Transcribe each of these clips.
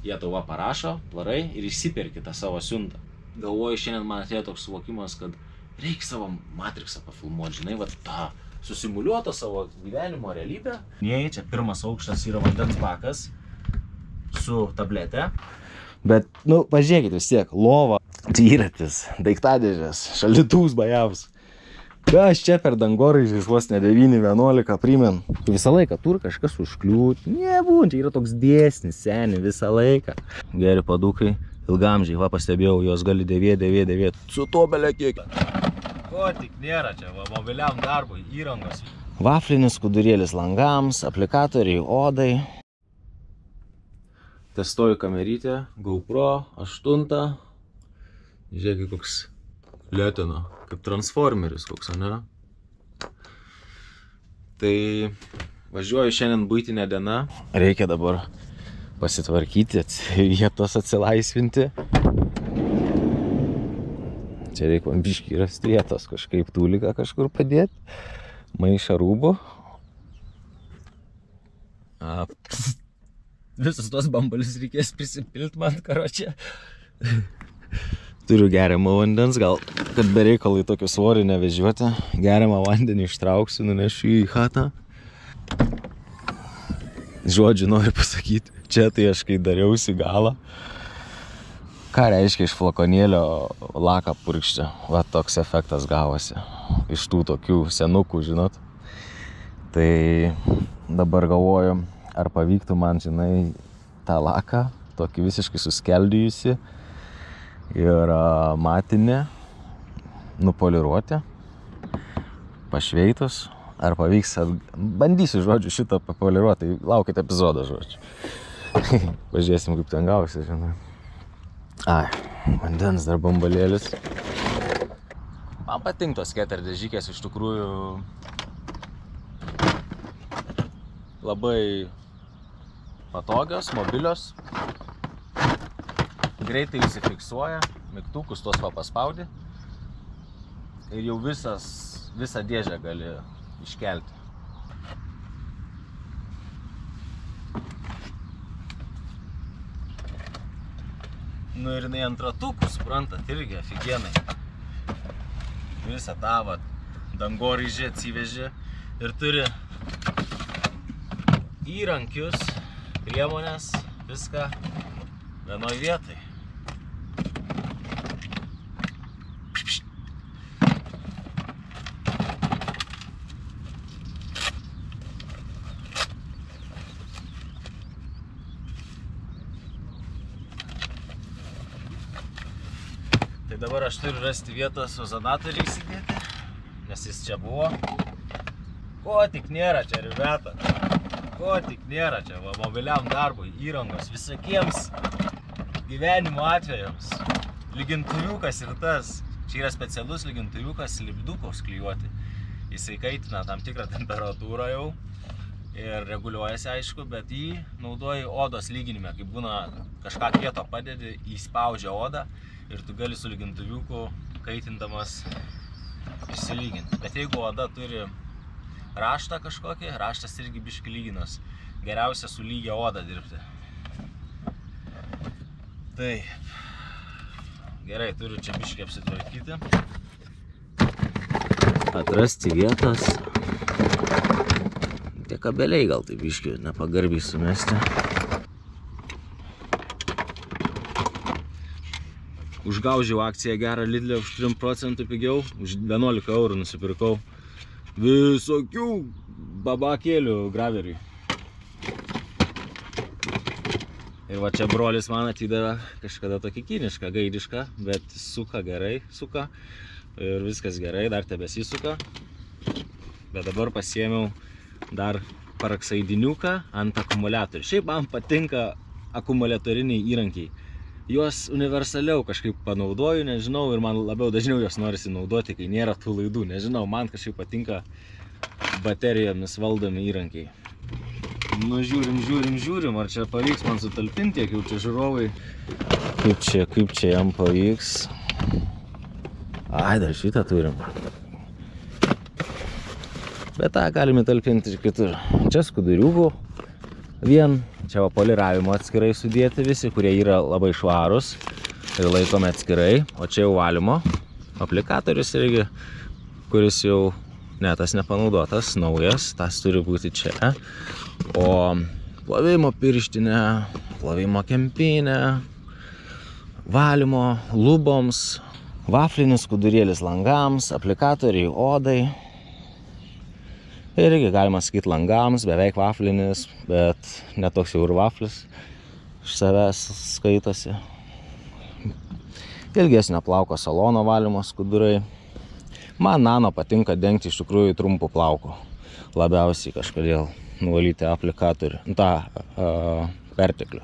jie tau va parašo, varai ir išsiperki tą savo siuntą. Galvoju, šiandien man atėjo toks suvokimas, kad reikia savo Matrixą pafilmuoti, žinai, va tą susimuliuotą savo gyvenimo realybę. Čia pirmas aukštas yra vandens bakas su tablete. Bet, nu, pažiūrėkit vis tiek, lova, dviratis, daiktadėžės, šaldytuvs bajavus. Kas čia per dangoraižiais vos ne 9-11 primen. Visą laiką turi kažkas užkliūt. Nebūn, čia yra toks dėsnis, seni, visą laiką. Geri padukai, ilgamžiai, va pastebėjau, jos gali dėvėt. Su to belekiek. Ko tik nėra čia, va, mobiliam darbui, įrangos. Vaflinis skudurėlis langams, aplikatoriai odai. Testuoju kamerytę, GoPro 8. Žiūrėk, koks lėtino, kaip transformeris koks, ne? Tai važiuoju šiandien buitinė diena. Reikia dabar pasitvarkyti, vietos atsilaisvinti. Čia reikia man biškį rasti vietos, kažkaip tūliką kažkur padėti. Maišą rūbų. Visus tos bambalius reikės prisipilti man, karočią. Turiu geriamą vandens, gal kad be reikalai tokio svorį nevežiuoti. Geriamą vandenį ištrauksiu, nunešiu į chatą. Žodžiu, noriu pasakyti, čia tai aš kai dariausi galą. Ką reiškia iš flakonėlio laką purkščia? Va toks efektas gavosi. Iš tų tokių senukų, žinot. Tai dabar galvoju, ar pavyktų man, žinai, tą laką, tokį visiškai suskeldėjusi ir matinį nupoliruoti, pašveitus. Ar pavyks, bandysiu, žodžiu, šitą papoliruoti, tai laukit epizodą, žodžiu. Pažiūrėsim, kaip ten gausi, žinai. Vandens dar bambalėlis. Man patink tos keterdėžykės, iš tikrųjų labai patogios, mobilios. Greitai įsifiksuoja, mygtukus tuos va paspaudi ir jau visą dėžę gali iškelti. Nu ir jinai ant ratukų, suprantat, irgi afigienai. Visą tą va dangoraižį atsivežė ir turi įrankius, priemonės, viską vienoj vietai. Tai dabar aš turiu rasti vietą su ozonatoriai įsidėti, nes jis čia buvo. Ko tik nėra čia, ribeta. Ko tik nėra čia, va, mobiliam darbui, įrangos, visokiems gyvenimo atvejams. Lygintuviukas ir tas. Čia yra specialus lygintuviukas lipdukos klijuoti. Jisai kaitina tam tikrą temperatūrą jau ir reguliuojasi, aišku, bet jį naudoji odos lyginime. Kai būna kažką kieto padedi, įspaudžia odą ir tu gali su lygintuviuku kaitindamas išsilyginti. Bet jeigu oda turi raštą kažkokį, raštas irgi biški lyginas. Geriausia su lygia oda dirbti. Taip. Gerai, turiu čia biški apsitvarkyti. Atrasti vietas. Tie kabeliai gal tai biški nepagarbiai sumesti. Užgaužiau akciją gerą Lidlę už 3% pigiau. Už 11 eurų nusipirkau visokių babakėlių graveriui. Ir va čia brolis man atidavė kažkada tokį kinišką, gaidišką, bet suka gerai, suka. Ir viskas gerai, dar tebesisuka. Bet dabar pasiėmiau dar paraksaidiniuką ant akumuliatorių. Šiaip man patinka akumuliatoriniai įrankiai. Juos universaliau kažkaip panaudoju, nežinau, ir man labiau dažniau juos norisi naudoti, kai nėra tų laidų. Nežinau, man kažkaip patinka baterijomis valdomi įrankiai. Nu, žiūrim, ar čia pavyks man sutalpinti, tiek jau čia žiūrovai. Kaip čia jam pavyks. Ai, dar šitą turim. Bet tą galime talpinti ir kitur. Čia skuduriukų vien Čia va poliravimo atskirai sudėti visi, kurie yra labai švarus ir laikome atskirai. O čia jau valymo aplikatorius irgi, kuris jau, ne, tas nepanaudotas, naujas, tas turi būti čia. O plovimo pirštinė, plovimo kempinė, valymo luboms, vaflinis skudurėlis langams, aplikatoriai odai. Irgi galima sakyti langams, beveik vaflinis, bet netoks jau ir vaflis iš savęs skaitosi. Ilgesnio plauko salono valymo skudurai. Man nano patinka dengti iš tikrųjų trumpų plaukų. Labiausiai kažkodėl nuvalyti aplikatorių, perteklių.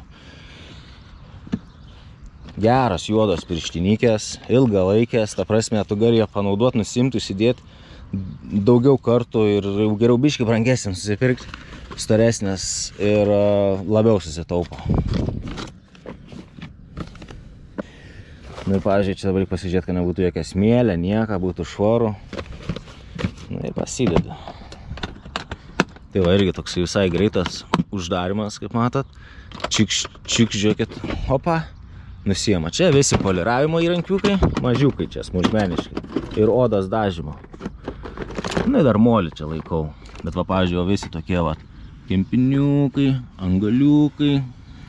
Geras juodos pirštinykės, ilgalaikės, ta prasme, tu gali ją panaudoti, nusimti, įsidėti daugiau kartų ir geriau biškį brangesnį susipirkti, storesnės ir labiau susitaupo. Nu ir pavyzdžiui, čia dabar pasižiūrėti, kad nebūtų jokia smėlė, nieka, būtų švaru. Nu ir pasidedi. Tai va irgi toks visai greitas uždarimas, kaip matot. Čik, žiūrėkit, opa, nusiema. Čia visi poliravimo įrankiukai, mažiukai čia, smulkmeniški. Ir odos dažymo. Nu, dar molį čia laikau. Bet va, pavyzdžiui, visi tokie va, kempiniukai, angaliukai,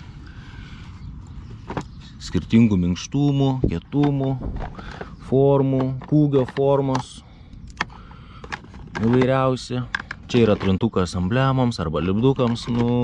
skirtingų minkštumų, kietumų, formų, kūgio formos, įvairiausi. Čia yra trintukas emblemoms arba lipdukams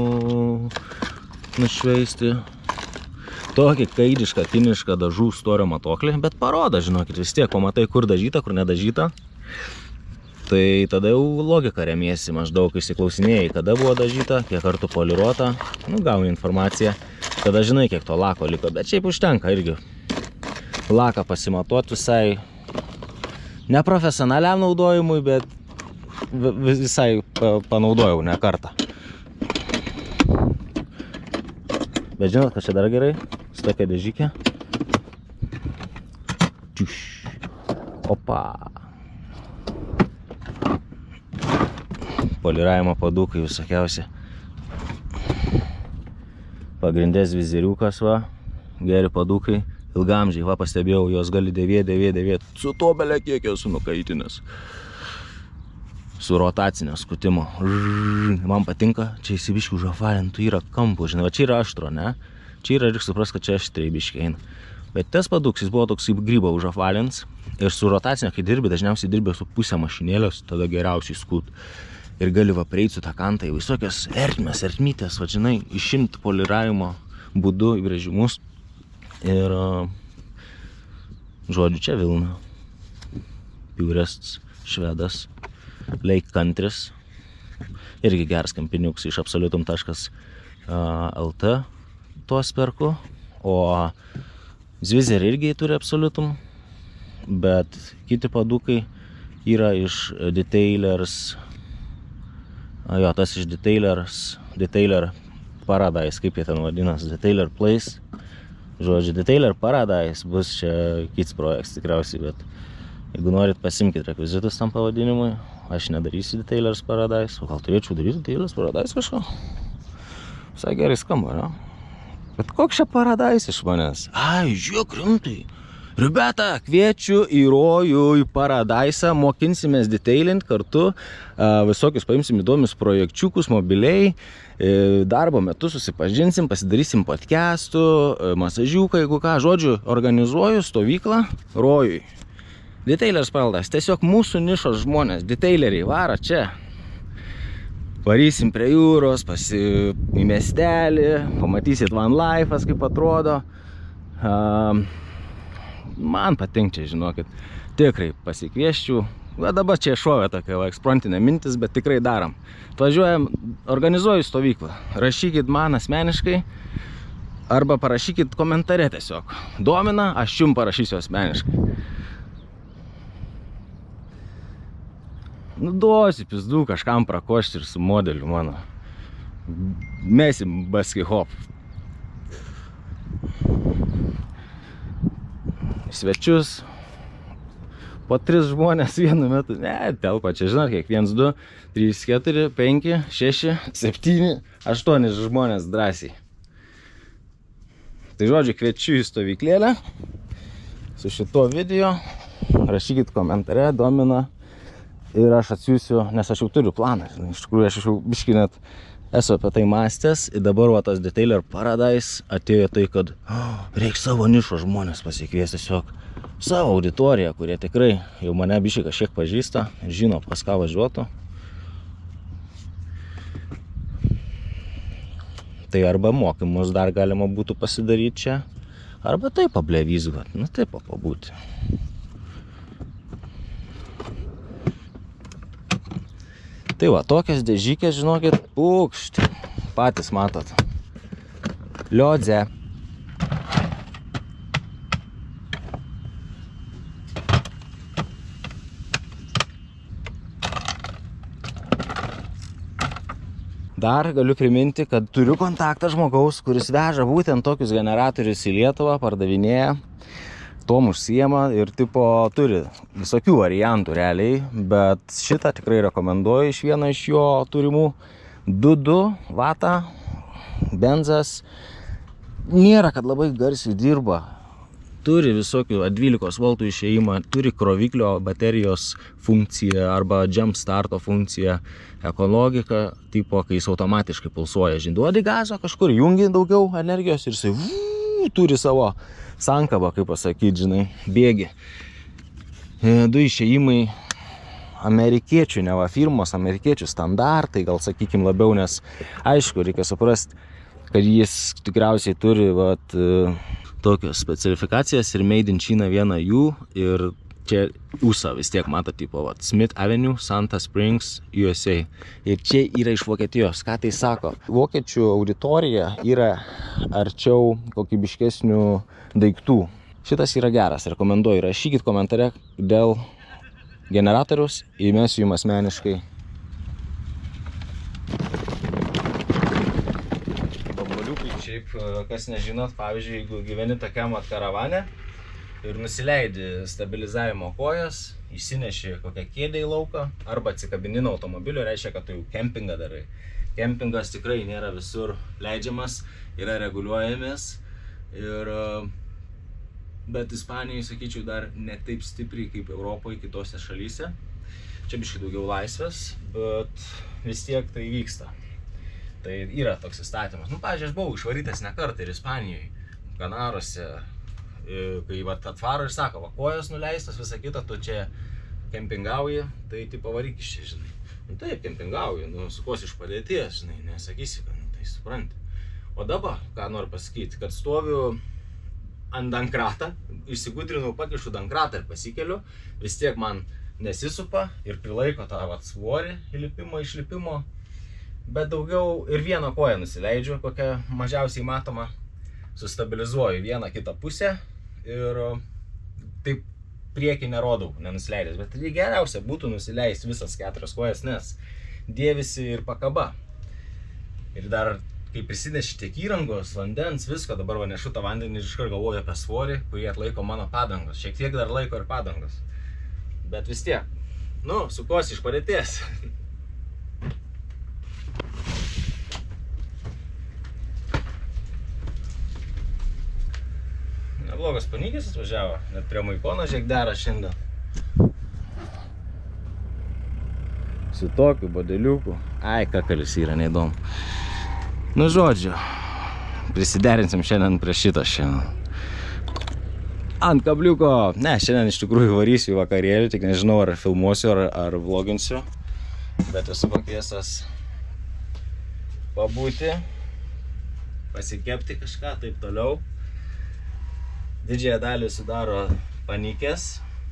nušveisti. Tokį kaidišką, kinišką dažų storio matuoklį, bet parodo, žinokit, vis tiek pamatai, kur dažyta, kur nedažyta. Tai tada jau logika remiesi, maždaug išsiklausinėjai, kada buvo dažyta, kiek kartų poliruota, nu, gauni informaciją, tada žinai, kiek to lako liko, bet šiaip užtenka irgi laką pasimatuoti visai neprofesionaliam naudojimui, bet visai panaudojau ne kartą. Bet žinot, kad čia dar gerai, su tokia dėžykė. Opa! Poliravimo padukai visokiausi. Pagrindės viziriukas, va, geri padukai, ilgamžiai, va, pastebėjau, jos gali dėvėt. Su to belė kiek esu nukaitinęs. Su rotacinio skutimo. Man patinka, čia įsibiškių žafalintų yra kampų, žinai, va, čia yra aštro, ne? Čia yra, reikia supras, kad čia aštriai biškiai eina. Bet tas paduks, jis buvo toks kaip grybą užafalins. Ir su rotacinio, kai dirbi, dažniausiai dirbi su pusę mašinėlės, tada geriausiai skut. Ir gali va prieiti su tą kantą į visokias ertmytės, va, žinai, išimti poliravimo būdu įbrėžimus. Ir, žodžiu, čia Vilna. Purest švedas. Lake Countries. Irgi geras kampiniuks iš absolutum.lt. Tuos perku. O Zvizer irgi turi absolutum. Bet kiti padukai yra iš Detailers. Jo, tas iš Detailer Paradise, kaip jie ten vadinas, Detailer Place. Žodžiu, Detailer Paradise bus čia kits projektas tikriausiai, bet jeigu norit, pasimkit rekvizitus tam pavadinimui. Aš nedarysiu Detailers Paradise, o gal turėčiau daryti Detailers Paradise kažko? Visai gerai skamba, ne? Bet koks čia Paradise iš manęs? Ai, žiūrėk, rimtai. Ribeta, kviečiu į rojų, į Paradise'ą, mokinsimės detailint kartu, visokius paimsim įdomius projekčiukus, mobiliai, darbo metu susipažinsim, pasidarysim podcastų, masažiuką, jeigu ką, žodžiu, organizuoju stovyklą rojui. Detailers Paradise, tiesiog mūsų nišos žmonės, detaileriai, vara čia. Varysim prie jūros, į miestelį, pamatysit van life'as, kaip atrodo. Man patinka čia, žinokit, tikrai pasikvieščiau. Va dabar čia šovė tokia ekspromtinė mintis, bet tikrai darom. Važiuojam, organizuoju stovyklą. Rašykit man asmeniškai arba parašykit komentare tiesiog. Domina, aš jums parašysiu asmeniškai. Nu, duosiu pizdu kažkam prakošti ir su modeliu mano. Mesim baski hop. Svečius, po 3 žmonės vienu metu. Ne, telpa čia, žinot, kiek 1, 2, 3, 4, 5, 6, 7, 8 žmonės drąsiai. Tai žodžiu, kviečiu į stovyklėlę su šituo video. Rašykit komentare, domina ir aš atsiųsiu, nes aš jau turiu planą. Žinai, iš tikrųjų, aš jau biškį net esu apie tai mąstęs ir dabar va tas Detailer Paradise atėjo tai, kad reikia savo nišo žmonės pasikviesti, tiesiog savo auditoriją, kurie tikrai jau mane biškį kažkiek pažįsta ir žino, pas ką važiuotų. Tai arba mokymus dar galima būtų pasidaryti čia, arba taip pablevizgot, nu taip pabūti. Tai va, tokias dėžykės, žinokit, pūkšt, patys matot. Liodze. Dar galiu priminti, kad turiu kontaktą žmogaus, kuris veža būtent tokius generatorius į Lietuvą, pardavinėja. Tom užsiema ir tipo turi visokių variantų realiai, bet šitą tikrai rekomenduoju iš vieno iš jo turimų. 2.2 vatą, benzas. Nėra, kad labai garsiai dirba. Turi visokių 12 voltų išėjimą, turi kroviklio baterijos funkciją arba jump starto funkciją, ekologika, tipo, kai jis automatiškai pulsuoja. Duodi gazo, kažkur jungi daugiau energijos ir jisai turi savo sankabą, kaip pasakyti, žinai, bėgi. 2 išėjimai amerikiečių, neva firmos, amerikiečių standartai, gal sakykim labiau, nes aišku, reikia suprasti, kad jis tikriausiai turi vat, tokios specifikacijas ir Made in China viena jų ir čia USA vis tiek mato tipo vat, Smith Avenue, Santa Springs, USA. Ir čia yra iš Vokietijos. Ką tai sako? Vokiečių auditorija yra arčiau kokybiškesnių daiktų. Šitas yra geras, rekomenduoju. Rašykit komentare dėl generatoriaus, įmesiu jums asmeniškai. Bambaliukai, šiaip, kas nežinot, pavyzdžiui, jeigu gyveni tokiam karavane ir nusileidi stabilizavimo kojas, išsineši kokią kėdę į lauką arba atsikabini nuo automobilio, reiškia, kad tu jau kempingą darai. Kempingas tikrai nėra visur leidžiamas, yra reguliuojamas ir bet Ispanijoje, sakyčiau, dar ne taip stipriai kaip Europoje, kitose šalyse. Čia biškai daugiau laisvės, bet vis tiek tai vyksta. Tai yra toks įstatymas. Nu, pavyzdžiui, aš buvau išvarytas ne kartą ir Ispanijoje, Kanaruose, kai atvaro ir sako, va, kojas nuleistas, visą kitą, tu čia kempingauji, tai tipo varyk iš čia, žinai. Nu taip, kempingauji, nu, sukos iš padėties, žinai, nesakysi, kad, nu, tai supranti. O dabar, ką noriu pasakyti, kad stoviu ant dankratą, išsigudrinau, pakišu dankratą ir pasikeliu, vis tiek man nesisupa ir prilaiko tą vat, svorį įlipimo, išlipimo, bet daugiau ir vieną koją nusileidžiu, kokią mažiausiai matoma, sustabilizuoju vieną kitą pusę ir taip priekį nerodau, nenusileidęs, bet geriausia būtų nusileisti visas 4 kojas, nes dėvisi ir pakaba. Ir dar, kai prisineši tiek įrangos, vandens, visko, dabar va nešu tą vandenį ir iškart galvoju apie svorį, kurį atlaiko mano padangos. Šiek tiek dar laiko ir padangos. Bet vis tiek, nu, sukosi iš padėties. Neblogas panykis atvažiavo, net prie Maikono žiek dera šiandien. Su tokiu badeliuku. Ai, kakalis yra, neįdomu. Nu, žodžiu, prisiderinsim šiandien prie šito šiandien. Ant kabliuko. Ne, šiandien iš tikrųjų varysiu į vakarėlį, tik nežinau, ar filmuosiu, ar vloginsiu. Bet esu pakviestas pabūti, pasikepti kažką, taip toliau. Didžiąją dalį sudaro panykės.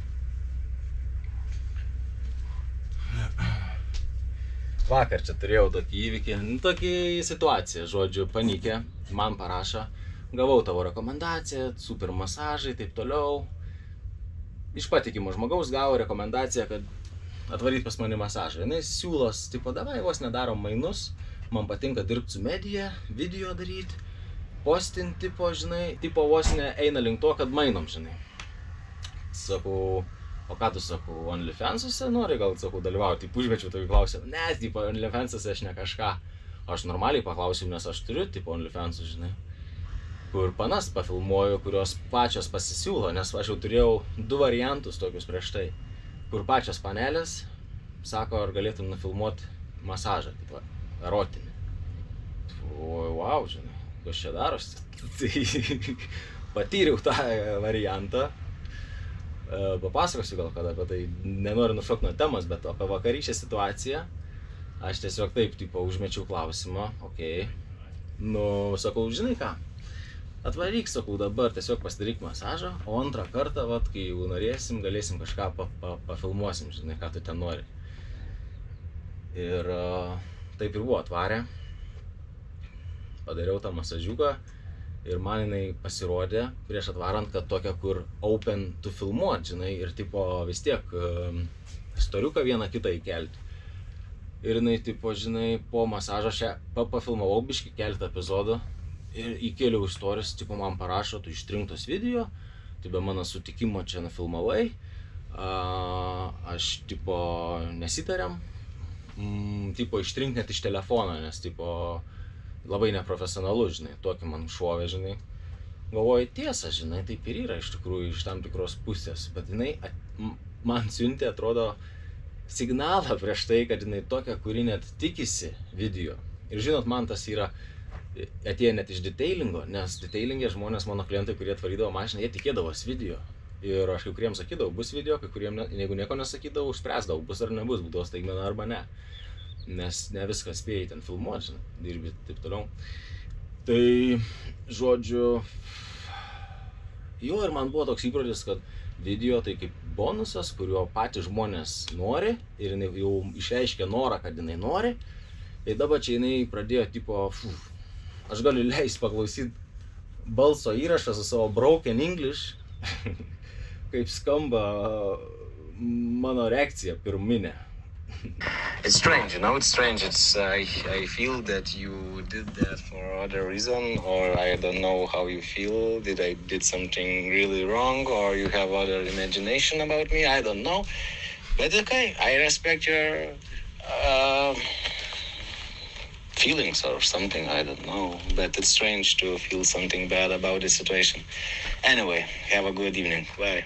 Vakar čia turėjau tokį įvykį, tokį situaciją, žodžiu, panykė, man parašo, gavau tavo rekomendaciją, super masažai, taip toliau. Iš patikimo žmogaus gavo rekomendaciją, kad atvaryt pas mane masažą. Jis siūlos, tipo, davai, vos nedarom mainus, man patinka dirbti su medija, video daryti. Postin tipo, žinai, tipo vos ne eina link to, kad mainom, žinai. Sakau, o ką tu, sakau, OnlyFansuose nori, gal, sakau, dalyvauti, taip užmečiau tokį klausimą, ne, tipo, OnlyFansuose aš ne kažką, aš normaliai paklausiu, nes aš turiu, tipo, OnlyFansus, žinai, kur panas pafilmuoju, kurios pačios pasisiūlo, nes aš jau turėjau 2 variantus tokius prieš tai, kur pačios panelės sako, ar galėtum nufilmuoti masažą, tipo, erotinį. O, wow, žinai, kas čia darosi, tai patyriau tą variantą. Papasakosiu gal kada apie tai, nenoriu nušokti nuo temos, bet apie vakarykštę situaciją aš tiesiog taip, tipo, užmečiau klausimą, okei, nu, sakau, žinai ką, atvaryk, sakau, dabar tiesiog pasidaryk masažą, o antrą kartą, vat, kai jau norėsim, galėsim kažką pafilmuosim, žinai, ką tu ten nori. Ir taip ir buvo, atvarė, padariau tą masažiuką. Ir man jinai pasirodė prieš atvarant, kad tokia, kur open tu filmuot, žinai, ir tipo vis tiek storiuką vieną kitą įkelti. Ir jinai, tipo, žinai, po masažo šią pafilmavau biškį keletą epizodų ir įkėliau istorijas, tipo, man parašo, tu ištrintos video, tu be mano sutikimo čia nufilmavai, aš, tipo, nesitarėm, tipo, ištrink net iš telefono, nes, tipo, labai neprofesionalu, žinai, tokį man šovė, žinai. Galvoju, tiesa, žinai, taip ir yra iš tikrųjų iš tam tikros pusės, bet jinai man siuntė, atrodo, signalą prieš tai, kad jinai tokia, kuri net tikisi video. Ir žinot, man tas yra, atėjo net iš detailingo, nes detailingė žmonės, mano klientai, kurie atvarydavo mašiną, jie tikėdavos video. Ir aš kai kuriems sakydavau, bus video, kai kuriems, jeigu nieko nesakydavau, spręsdavau, bus ar nebus, būdavo staigmena arba ne. Nes ne viską spėjai ten filmuoti, žinai, dirbi taip toliau. Tai, žodžiu, jo, ir man buvo toks įprotis, kad video tai kaip bonusas, kurio patys žmonės nori ir jinai jau išreiškė norą, kad jinai nori. Ir dabar čia jinai pradėjo, tipo, aš galiu leisti paklausyti balso įrašą su savo broken English, kaip skamba mano reakcija pirminė. It's strange, you know, it's strange. I feel that you did that for other reason, or I don't know how you feel. Did I did something really wrong, or you have other imagination about me? I don't know. But okay, I respect your feelings or something, I don't know. But it's strange to feel something bad about the situation. Anyway, have a good evening. Bye.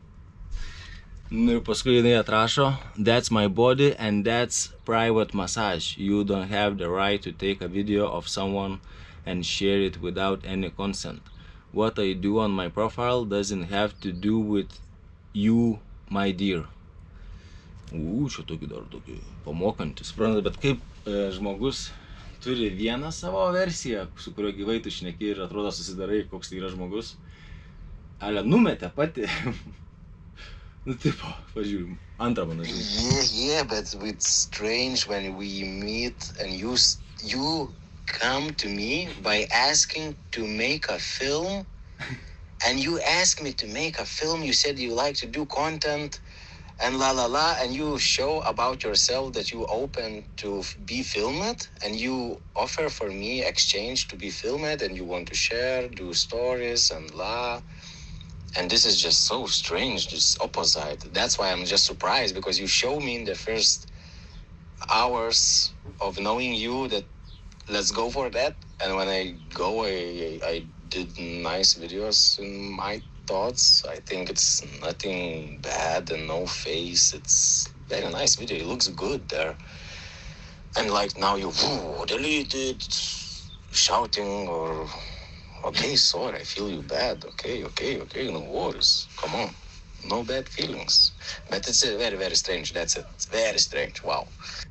Ir paskui jinai atrašo, that's my body and that's private massage. You don't have the right to take a video of someone and share it without any consent. What I do on my profile doesn't have to do with you, my dear. Čia tokį dar tokį pamokantį, suprantat, bet kaip žmogus turi vieną savo versiją, su kurio gyvai tu šneki ir atrodo susidarai, koks tai yra žmogus. Ale numetė pati. Nu, tipo, pažiūrim, antrą mano žinai. Yeah, but it's strange when we meet and you come to me by asking to make a film, and you ask me to make a film. You said you like to do content and la la la, and you show about yourself that you open to be filmed, and you offer for me exchange to be filmed, and you want to share, do stories and la. And this is just so strange, just opposite. That's why I'm just surprised, because you show me in the first hours of knowing you that let's go for that. And when I go, I did nice videos in my thoughts. I think it's nothing bad and no face. It's very nice video. It looks good there. And like now you deleted, shouting or... Okay, sorry, I feel you bad. Okay, no worries. Come on. No bad feelings. But it's very, very strange, that's it. It's very strange, wow.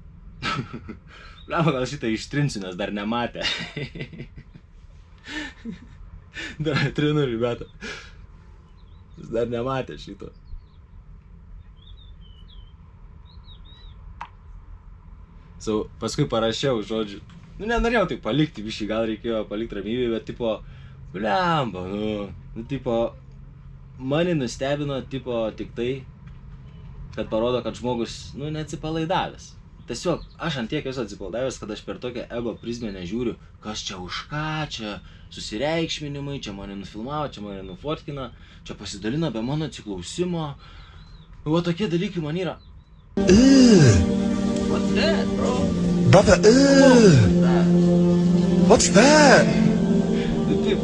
Gal šitą ištrinsiu, nes dar nematė. Dar trinu, ribeta. Jis dar nematė šito. Paskui parašiau, žodžiu. Nu, nenorėjau tai palikti, biškai gal reikėjo palikti ramybę, bet tipo, blemba, tipo, mane nustebino, tipo, tik tai, kad parodo, kad žmogus, neatsipalaidavęs. Tiesiog, aš ant tiek esu atsipalaidavęs, kad aš per tokią ego prizmę nežiūriu, kas čia už ką, čia susireikšminimai, čia mane nufilmavo, čia mane nufotkina, čia pasidalina be mano atsiklausimo. Va tokie dalykai man yra. What's that, bro? Brother, what's that? Tai taip.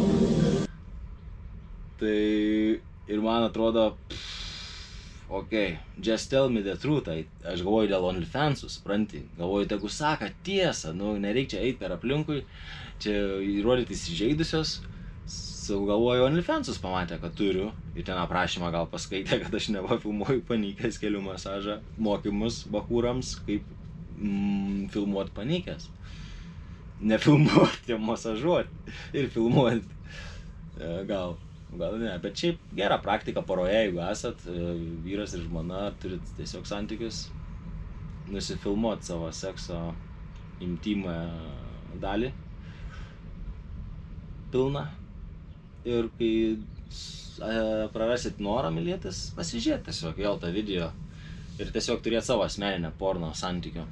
Tai ir man atrodo, okay, just tell me the truth. Aš galvoju dėl OnlyFansų, supranti. Galvoju, tegu saka tiesą, nereikia čia eiti per aplinkui, čia įrodyti įsižeidusios. Galvoju, OnlyFansus pamatė, kad turiu. Ir ten aprašymą gal paskaitė, kad aš filmuoju panykęs kelių masažą mokymus bakūrams, kaip filmuoti panykęs. Ne filmuoti, masažuoti ir filmuoti. Gal ne, bet šiaip gera praktika poroje, jeigu esat vyras ir žmona, turit tiesiog santykius, nusifilmuoti savo sekso intimą dalį pilną. Ir kai prarasit norą mylėtis, pasižiūrėti tiesiog vėl tą video ir tiesiog turėti savo asmeninę porno santykio,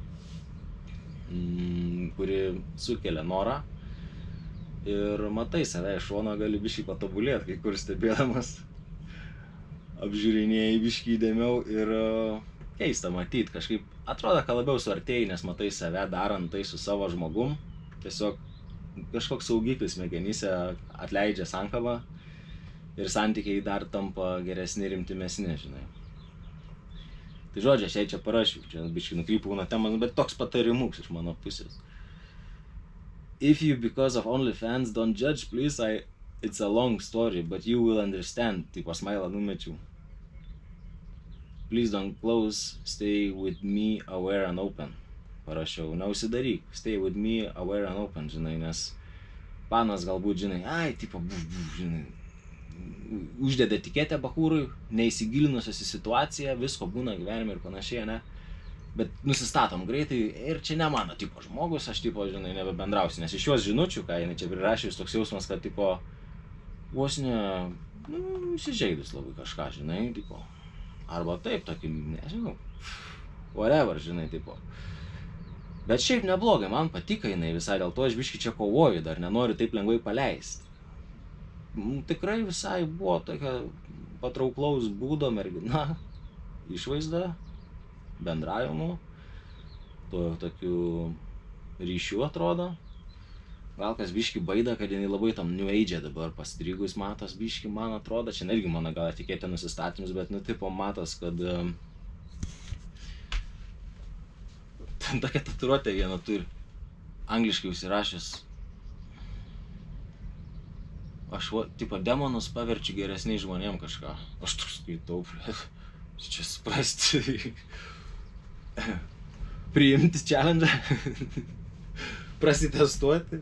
kuri sukelia norą ir matai save iš šono, gali biškį patobulėti, kai kur stebėdamas, apžiūrinėjai biškį įdėmiau ir keista matyti, kažkaip atrodo, kad labiau suartėjai, nes matai save darant tai su savo žmogum, tiesiog kažkoks saugiklis smegenyse atleidžia sankabą ir santykiai dar tampa geresni ir intimesni, žinai. Tai žodžiu, aš jai čia parašiau, čia biškai nukrypau nuo temos, bet toks patarimuks iš mano pusės. If you, because of OnlyFans, don't judge, please, it's a long story, but you will understand, tipo smailą numečiau. Please don't close, stay with me, aware and open. Parašiau, neužsidaryk, stay with me, aware and open, žinai, nes panas galbūt, žinai, tipo, žinai, uždeda etiketę bakūrui, neįsigilinusios į situaciją, visko būna gyvenime ir panašiai, ne? Bet nusistatom greitai ir čia ne mano tipo žmogus, aš tipo, žinai, nebebendrausiu, nes iš jos žinučių, ką jinai čia prirašė, toks jausmas, kad tipo, vos ne, įsižeidus labai kažką, žinai, tipo, arba taip, tokį, nežinau, whatever, žinai, tipo. Bet šiaip neblogai, man patika jinai visai, dėl to aš biškį čia kovoju, dar nenoriu taip lengvai paleisti. Tikrai visai buvo tokia patrauklaus būdo mergina, išvaizda, bendravimu, tokiu ryšiu atrodo. Gal kas biškį baida, kad jinai labai tam New Age dabar pastrigus matos biškį, man atrodo, čia irgi mano gal etiketė nusistatymus, bet tipo matos, kad ten tokia tatuiruotė viena turi, angliškai užsirašęs. Aš, tipo, demonus paverčiu geresniai žmonėm kažką. Aš toks skaitau, čia suprasti. Priimti challenge, prasitestuoti.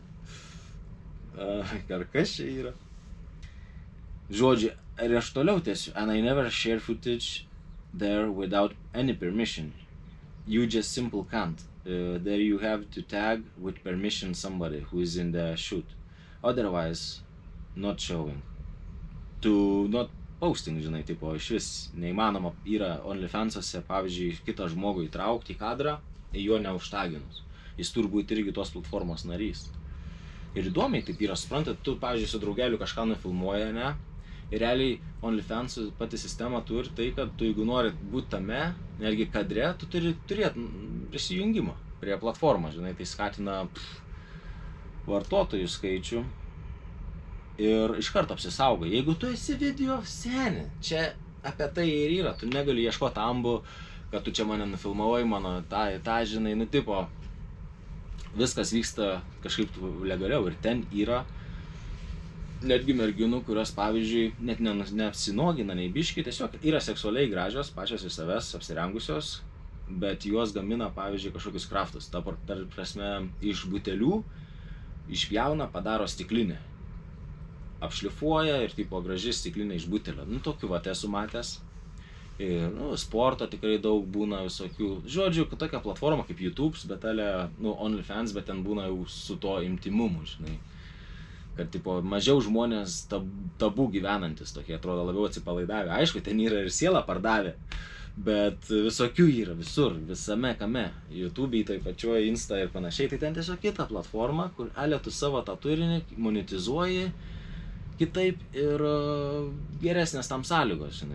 Ar kas čia yra? Žodžiu, ir aš toliau tęsiu. And I never share footage there without any permission. You just simple can't. There you have to tag with permission somebody who is in the shoot. Otherwise, not showing. To not posting, žinai, tipo, iš vis neįmanoma yra OnlyFansuose, pavyzdžiui, kitą žmogų įtraukti į kadrą, jo neužtaginus. Jis turi būti irgi tos platformos narys. Ir įdomiai taip yra, suprantat, tu, pavyzdžiui, su draugeliu kažką nufilmuoja, ne? Ir realiai OnlyFansų pati sistema turi tai, kad tu, jeigu nori būti tame, netgi kadre, tu turi turėti prisijungimą prie platformos, žinai, tai skatina vartotojų skaičių. Ir iš karto apsisaugai. Jeigu tu esi video, seni, čia apie tai ir yra, tu negali ieškoti ambų, kad tu čia mane nufilmavai, mano tą, žinai, nu tipo, viskas vyksta kažkaip legaliau ir ten yra netgi merginų, kurios, pavyzdžiui, net neapsinogina nei biškį, tiesiog yra seksualiai gražios, pačios iš savęs apsirengusios, bet jos gamina, pavyzdžiui, kažkokius kraftus. Ta prasme, iš butelių išpjauna, padaro stiklinę. Apšlifuoja ir tipo graži stiklinė iš butelio. Nu, tokių vat esu matęs. Ir, nu, sporto tikrai daug būna visokių. Žodžiu, tokia platforma kaip YouTube, bet OnlyFans, bet ten būna jau su to intimumu, žinai. Kad, tipo, mažiau žmonės tabų gyvenantis tokie, atrodo, labiau atsipalaidavę. Aišku, ten yra ir sielą pardavę, bet visokių yra visur, visame kame. YouTube, tai pačioje Insta ir panašiai, tai ten tiesiog kita platforma, kur tu savo tą turinį monetizuoji kitaip ir geresnės tam sąlygos, žinai.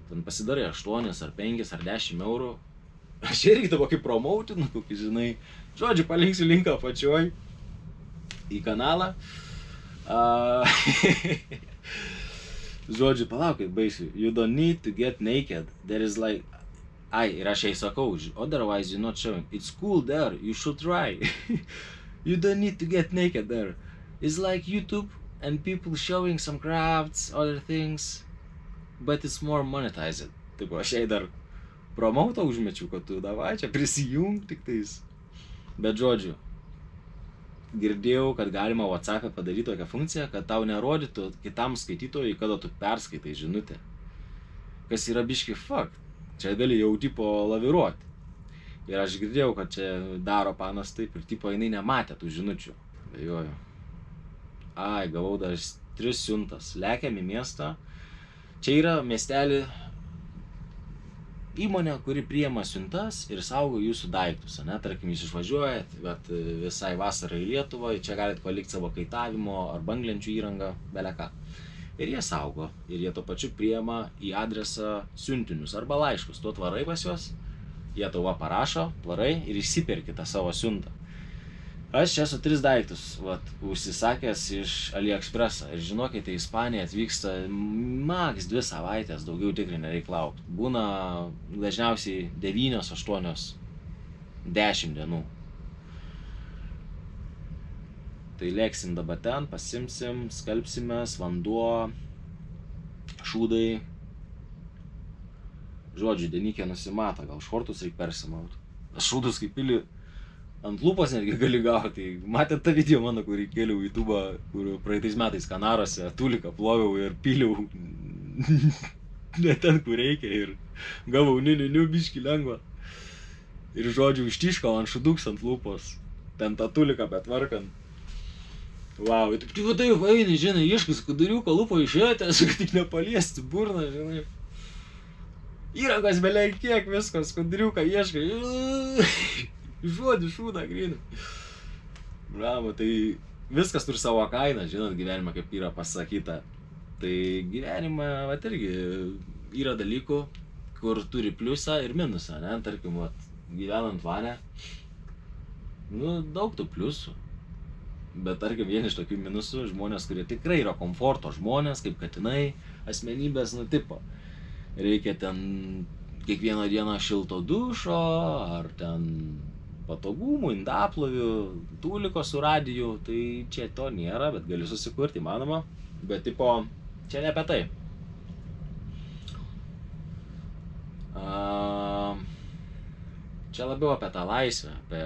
ten pasidarai 8 ar 5 ar 10 eurų. Aš irgi tavo kaip promoutinu, kokį, žinai, žodžiu, palinksiu linką apačioj į kanalą. Žodžiu, palauk, kaip baisiu. You don't need to get naked. There is like... ir aš jai sakau, otherwise you're not showing. It's cool there, you should try. You don't need to get naked there. It's like YouTube and people showing some crafts, other things. But it's more monetized. Taip, aš jai dar promoutą užmečiu, kad tu davai čia prisijung tik tais. Bet žodžiu, girdėjau, kad galima WhatsApp'e padaryti tokią funkciją, kad tau nerodytų kitam skaitytojui, kada tu perskaitai žinutę. Kas yra biški fuck. Čia gali jau tipo laviruoti. Ir aš girdėjau, kad čia daro panas taip ir tipo jinai nematė tų žinučių. Bejoju. Gavau dar 3 siuntas. Lekiam į miestą. Čia yra miestelį įmonė, kuri priima siuntas ir saugo jūsų daiktus. Tarkim, jūs išvažiuojat, bet visai vasarai į Lietuvą, čia galite palikti savo kaitavimo ar banglenčių įrangą, beleką. Ir jie saugo. Ir jie to pačiu priima į adresą siuntinius arba laiškus. Tu atvarai pas juos, jie tau parašo, varai ir išsiperki tą savo siuntą. Aš čia esu 3 daiktus užsisakęs iš AliExpress'ą. Ir žinokite, į Ispaniją atvyksta maks 2 savaitės, daugiau tikrai nereik laukti. Būna dažniausiai 9, 8, 10 dienų. Tai lėksim dabar ten, pasimsim, skalbsimės, vanduo, šūdai. Žodžiu, dienykė nusimato, gal šortus reik persimaut. Šūdus kaip pili ant lūpos netgi gali gauti. Matėt tą video mano, kurį kėliau į YouTube'ą, kur praeitais metais Kanaruose tuliką ploviau ir piliau ne ten, kur reikia ir gavau niu biškį lengvą. Ir žodžiu, ištiškau ant šuduks ant lūpos, ten tą tuliką betvarkant. Wow, ir taip taip eini, žinai, ieškas skuduriuko lūpo išėtės, kad tik nepaliesti burną, žinai. Įrangos beveik kiek viskas, skuduriuką ieškai. Žodį šūdą grynai. Bravo, tai viskas turi savo kainą, žinot, gyvenime kaip yra pasakyta. Tai gyvenime, irgi yra dalykų, kur turi pliusą ir minusą, ne? Tarkim, gyvenant vane, daug tų pliusų. Bet tarkim, vieni iš tokių minusų žmonės, kurie tikrai yra komforto žmonės, kaip katinai, asmenybės, tipo. Reikia ten kiekvieną dieną šilto dušo, ar ten patogumų, indaplovių, tuliko su radiju, tai čia to nėra, bet gali susikurti, įmanoma. Bet tipo, čia ne apie tai. Čia labiau apie tą laisvę, apie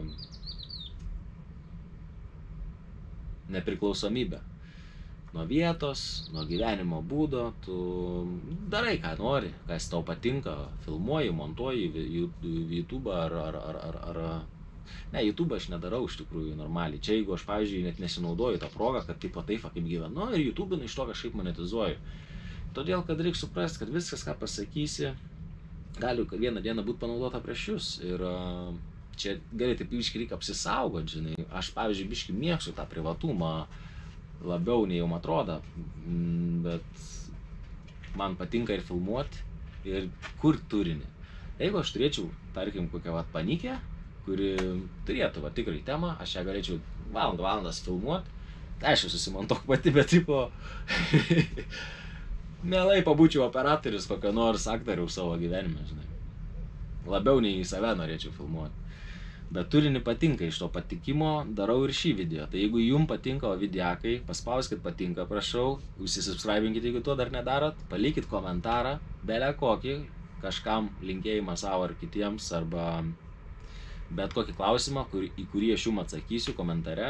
nepriklausomybę. Nuo vietos, nuo gyvenimo būdo, tu darai ką nori, kas tau patinka, filmuoji, montuoji YouTube ar... Ne, YouTube aš nedarau iš tikrųjų normaliai. Čia jeigu aš, pavyzdžiui, net nesinaudoju tą progą, kad tipo taip kaip gyvenu ir YouTube iš to kažkaip monetizuoju. Todėl, kad reikia suprasti, kad viskas, ką pasakysi, gali vieną dieną būti panaudota prieš jūs. Ir čia gali taip biškį reikia apsisaugoti, žinai. Aš, pavyzdžiui, biškį mėgstu tą privatumą, labiau nei jau atrodo, bet man patinka ir filmuoti, ir kur turinį. Jeigu aš turėčiau, tarkim, kokią panikę, kuri turėtų tikrai temą, aš ją galėčiau valandas filmuoti, tai aišku, susimontuok pati, bet tipo, mielai pabūčiau operatorius kokio nors aktoriaus savo gyvenime, žinai. Labiau nei į save norėčiau filmuoti. Bet turinį patinka, iš to patikimo darau ir šį video. Tai jeigu jums patinka videakai, paspauskit patinka, prašau, užsisubscribinkit, jeigu to dar nedarot, palikit komentarą, belę kokį, kažkam linkėjimą savo ar kitiems, arba bet kokį klausimą, į kurį aš jums atsakysiu komentare.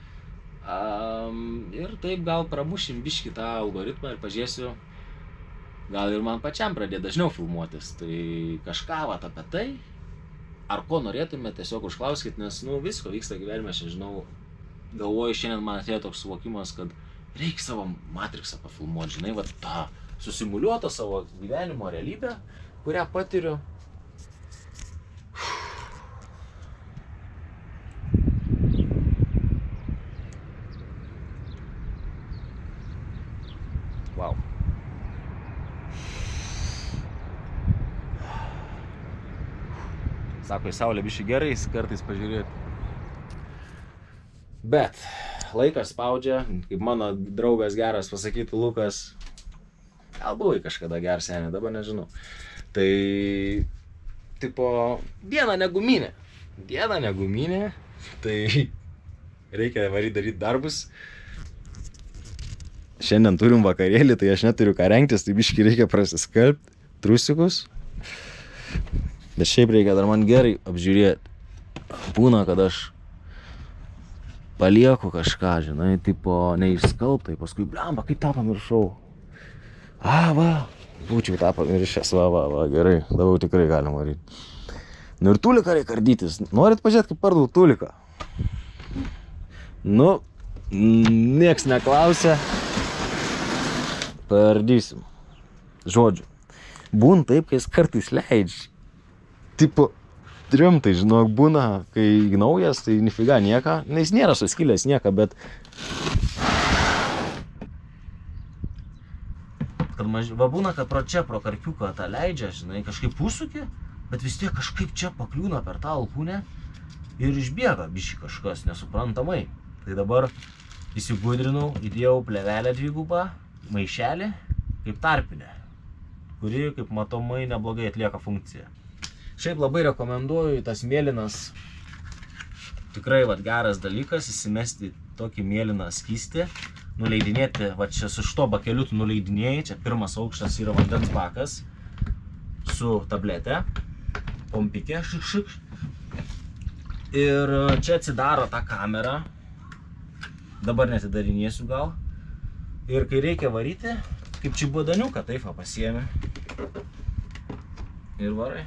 Ir taip gal pramušim biškį tą algoritmą ir pažiūrėsiu, gal ir man pačiam pradėti dažniau filmuotis. Tai kažką apie tai, ar ko norėtume, tiesiog užklauskit, nes visko vyksta gyvenime, aš nežinau, galvoju, šiandien man atėjo toks suvokimas, kad reikia savo Matrixą pafilmuoti, žinai, tą susimuliuotą savo gyvenimo realybę, kurią patiriu. Wow. Sako, į saulę bišį gerai, kartais pažiūrėti. Bet laikas spaudžia, kaip mano draugas geras pasakytų Lukas, gal buvai kažkada geras senė, dabar nežinau. Tai, tipo, diena neguminė, tai reikia daryti darbus. Šiandien turim vakarėlį, tai aš neturiu ką rengtis, tai biškį reikia prasiskalbti, trusikus. Bet šiaip reikia dar man gerai apžiūrėti. Būna, kad aš palieku kažką, žinai, tipo, neišskalbtai, paskui, blemba, kaip tą pamiršau. Va, būčiau tą pamiršęs, va, gerai, dabar tikrai galim varyti. Nu ir tuliką reikia ardytis. Norit pažiūrėti, kaip pardau tuliką? Nu, nieks neklausia. Pardysim. Žodžiu. Būn taip, kai jis kartais leidžia. Tipo, rimtai, žinok, būna, kai naujas, tai nifiga nieka. Jis nėra suskilęs nieka, bet... Va būna, kad pro karpiuką tą leidžia, žinai, kažkaip užsuki, bet vis tiek kažkaip čia pakliūna per tą alkūnę ir išbėga bišį kažkas nesuprantamai. Tai dabar įsigudrinau, įdėjau plevelę dvigubą, maišelį kaip tarpinę, kuri, kaip matomai, neblogai atlieka funkciją. Šiaip labai rekomenduoju į tas mėlynas, tikrai geras dalykas, įsimesti tokį mėlyną skystį, nuleidinėti, čia su šito bakeliu tu nuleidinėjai, čia pirmas aukštas yra vandens bakas su tablete, pompikė, šik. Ir čia atsidaro tą kamerą, dabar netidarinėsiu gal. Ir kai reikia varyti, kaip čibodaniuką, taip pasiėmė. Ir varai.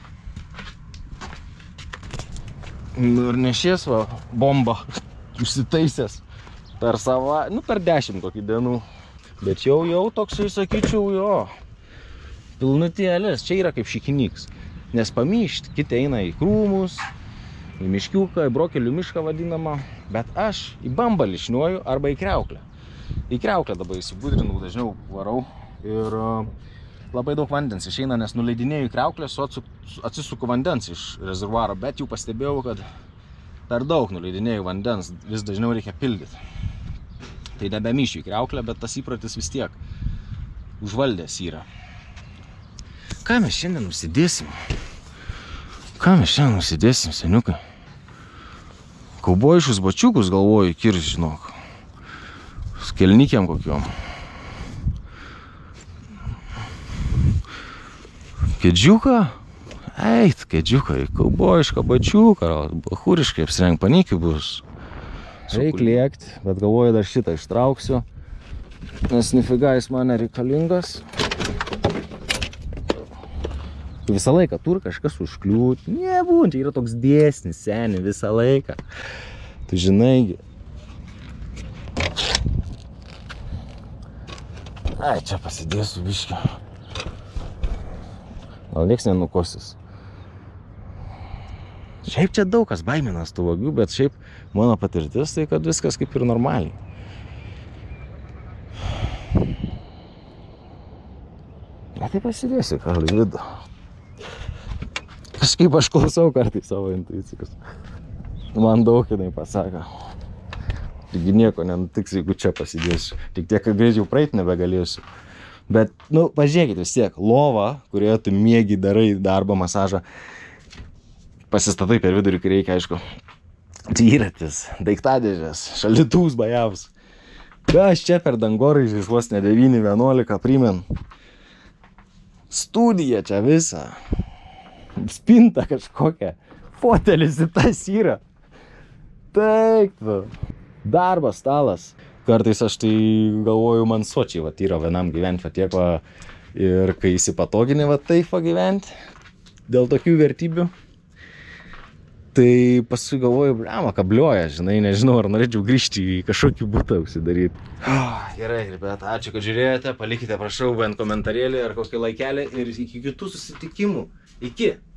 Nu ir nešies bomba, užsitaisęs per per 10 kokį dienų. Bet jau toksai, sakyčiau, pilnutėlis. Čia yra kaip šikinyks. Nes pamyšti, kiti eina į krūmus, į miškiuką, į brokelių mišką vadinamą. Bet aš į bambą lišniuoju arba į kriauklę. Į kriauklę dabar įsigudrinau, dažniau varau ir labai daug vandens išeina, nes nuleidinėjau į kriauklę, atsisuku vandens iš rezervuaro, bet jau pastebėjau, kad per daug nuleidinėjau vandens, vis dažniau reikia pildyti. Tai nebemyšiu į kriauklę, bet tas įpratis vis tiek užvaldęs yra. Ką mes šiandien nusidėsim? Seniukai? Kaubojišus bačiukus galvoju kirš, žinok. Kelnikiam kokiom. Kedžiuką? Eit, kedžiuką, kaubojišką bačiuką, bahuriškai apsirengt, panikių bus. Reik liekti, bet galvoju dar šitą ištrauksiu, nes nifiga jis man nereikalingas. Visą laiką turi kažkas užkliūt. Nebūn, čia yra toks dėsnis, seni, visą laiką. Tu žinai. Ai, čia pasidėsiu biškį. Gal nieks nenukosis. Šiaip čia daug kas baiminas tų vagių, bet šiaip mano patirtis tai, kad viskas kaip ir normaliai. Bet tai pasidėsiu gal į vidų. Kažkaip aš klausau kartais savo intuicijos. Man daug jinai pasako. Taigi nieko nenutiks, jeigu čia pasidėsiu. Tik tiek, kad greičiau praeit nebegalėsiu. Bet, pažiūrėkit vis tiek, lova, kurioje tu miegi, darai darbą, masažą, pasistatai per vidurį, kai reikia, aišku, dviratis, daiktadėžės, šaldytuvus bajavus. Kas čia per dangoraižiais vos ne 9-11 primen. Studija čia visa. Spinta kažkokia. Fotelis į tas yra. Taip, darbas, stalas. Kartais aš tai galvoju, man sočiai yra vienam gyventi tiek ir kai įsipatogini taip gyventi dėl tokių vertybių, tai paskui galvoju, blema, kablioja, žinai, nežinau, ar norėčiau grįžti į kažkokį butą užsidaryti. Gerai, bet ačiū, kad žiūrėjote, palikite, prašau, bent komentarėlį ar kokį laikelį ir iki kitų susitikimų. Iki!